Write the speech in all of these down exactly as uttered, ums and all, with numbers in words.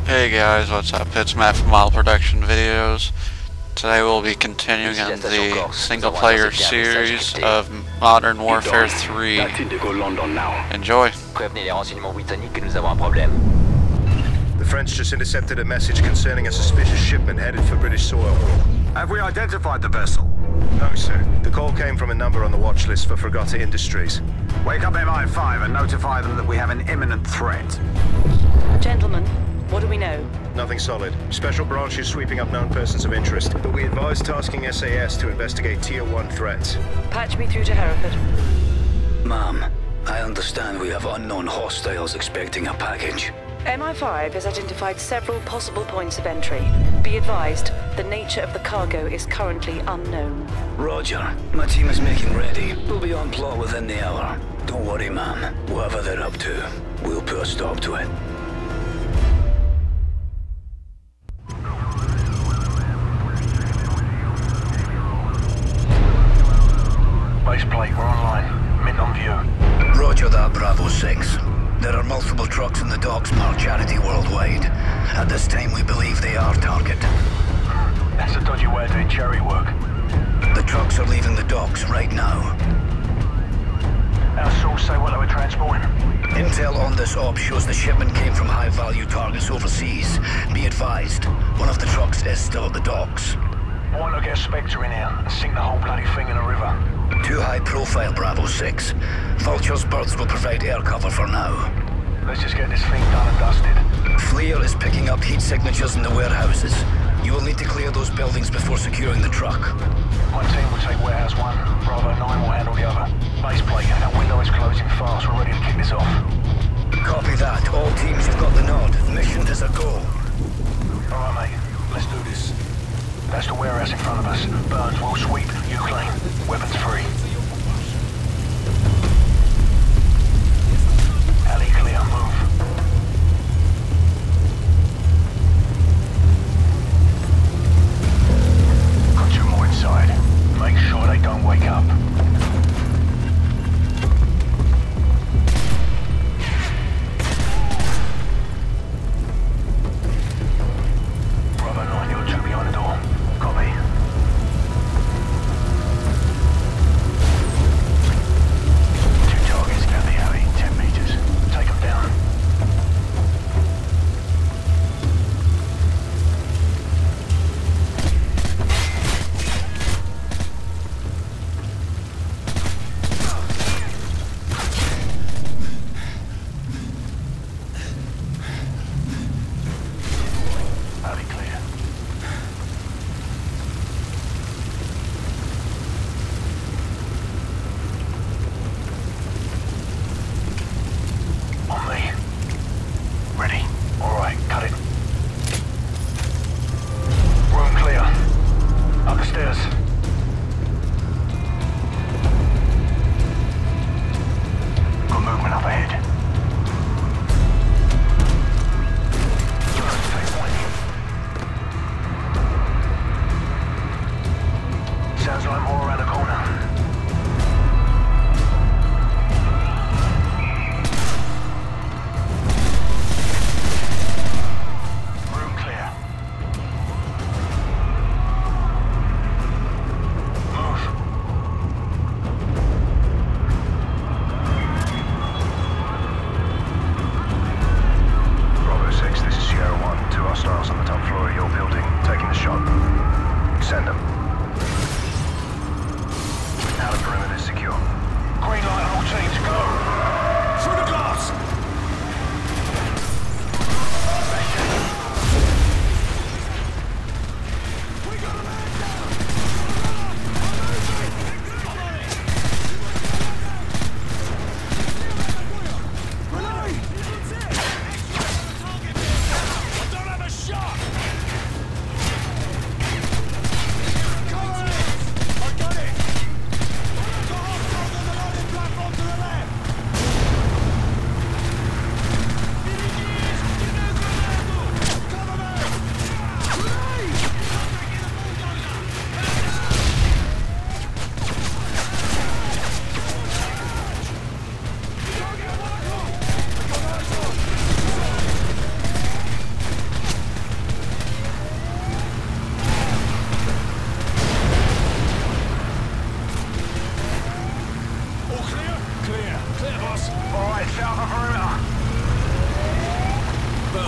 Hey guys, what's up? It's Matt from Model Production Videos. Today we'll be continuing on the single-player series of Modern Warfare three. Enjoy. Prévenez les renseignements britanniques que nous avons un problème. The French just intercepted a message concerning a suspicious shipment headed for British soil. Have we identified the vessel? No, sir. The call came from a number on the watch list for Fregata Industries. Wake up M I five and notify them that we have an imminent threat. Gentlemen, what do we know? Nothing solid. Special branch is sweeping up known persons of interest, but we advise tasking S A S to investigate Tier one threats. Patch me through to Hereford. Ma'am, I understand we have unknown hostiles expecting a package. M I five has identified several possible points of entry. Be advised, the nature of the cargo is currently unknown. Roger. My team is making ready. We'll be on plot within the hour. Don't worry, ma'am. Whatever they're up to, we'll put a stop to it. Base plate, we're online. Mint on view. Roger that, Bravo six. There are multiple trucks in the docks marked Charity Worldwide. At this time, we believe they are target. That's a dodgy way of doing cherry work. The trucks are leaving the docks right now. Our source say what they were transporting. Intel on this op shows the shipment came from high-value targets overseas. Be advised, one of the trucks is still at the docks. Why not get a Spectre in here and sink the whole bloody thing in the river? Too high profile, Bravo six. Vulture's birds will provide air cover for now. Let's just get this thing done and dusted. FLIR is picking up heat signatures in the warehouses. You will need to clear those buildings before securing the truck. My team will take warehouse one. Bravo nine will handle the other. Base plate, our window is closing fast. We're ready to kick this off. Copy that. All teams have got the nod. Mission is a go. Alright, mate. Let's do this. That's the warehouse in front of us. Burns will sweep. You clean. Weapons free. Alley clear. Move. Got two more inside. Make sure they don't wake up.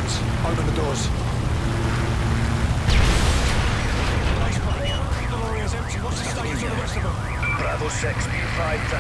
Burns, open the doors. Nice buddy. The lorry is empty. What's the status of the rest of them? Bravo six, be advised.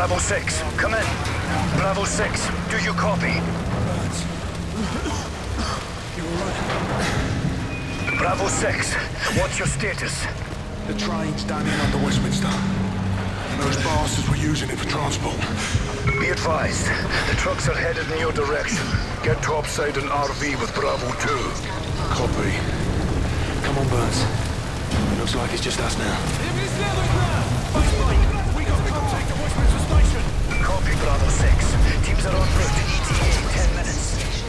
Bravo six, come in. Bravo six, do you copy? Burns. You alright? Bravo six, what's your status? The train's down in under Westminster. Those bastards were using it for transport. Be advised, the trucks are headed in your direction. Get topside an R V with Bravo two. Copy. Come on, Burns. Looks like it's just us now. We got contact at Westminster Station. Copy, Bravo six. Teams are en route to E T A in ten minutes.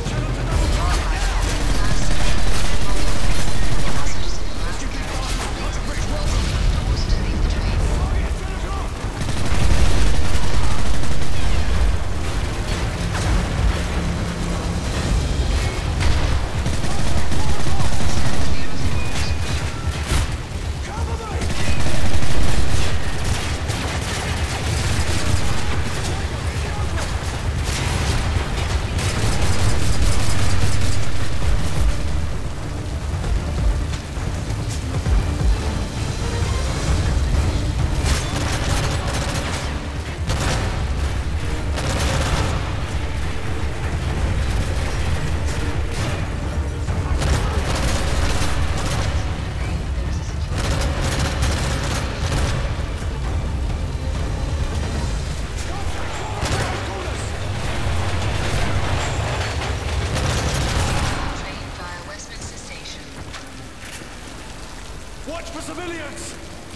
Watch for civilians!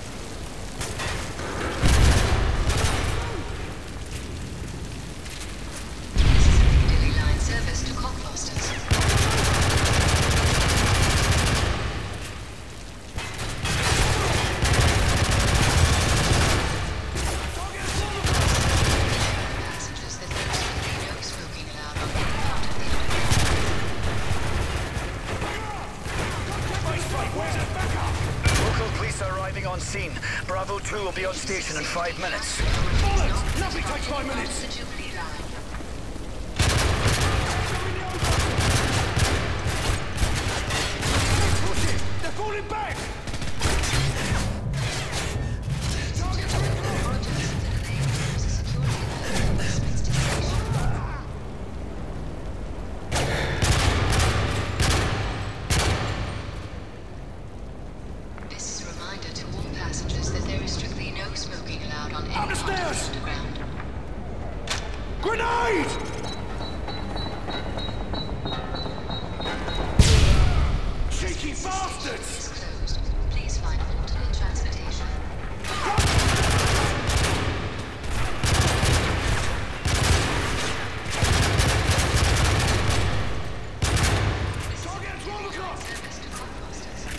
Piccadilly line service to Cockfosters. Passengers that don't no smoking allowed on any part of the Where's that backup? Local police are arriving on scene. Bravo two will be on station in five minutes. Bullets! Nothing takes five minutes! The Jubilee line. They're falling back! This is a reminder to all passengers that there is strictly no smoking allowed on any Up the part of stairs! the underground. Grenade! Cheeky bastards! Is closed. Please find alternate transportation. Target at twelve o'clock! Service to Cockfosters.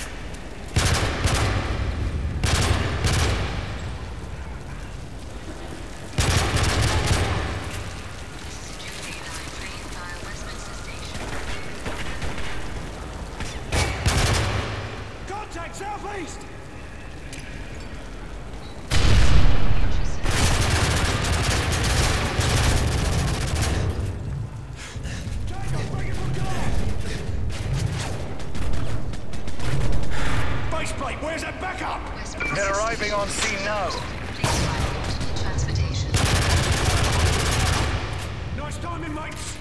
Jubilee line train via Westminster Station. Contact southeast! Baseplate, where's that backup? They're arriving on scene now. Please find alternate transportation. Nice timing, mates!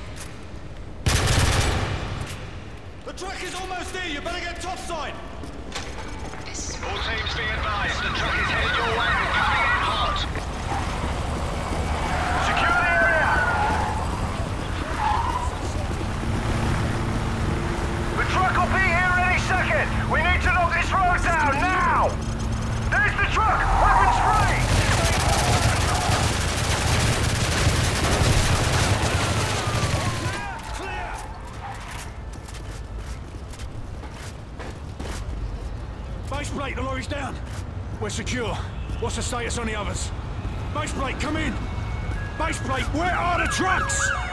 The truck is almost there, you better get topside! This is All teams be advised, the truck is headed your way and coming in hot. Secure the area! The truck will be here any second! We need to knock this road down, now! There's the truck! Weapons free! Clear! Baseplate, the lorry's down. We're secure. What's the status on the others? Baseplate, come in! Baseplate, where are the trucks?